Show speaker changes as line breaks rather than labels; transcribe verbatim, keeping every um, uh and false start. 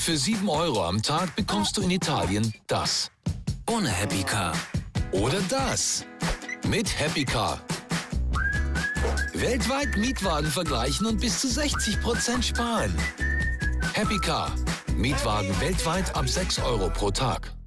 Für sieben Euro am Tag bekommst du in Italien das.
Ohne Happy Car.
Oder das. Mit Happy Car. Weltweit Mietwagen vergleichen und bis zu sechzig Prozent sparen. Happy Car. Mietwagen weltweit ab sechs Euro pro Tag.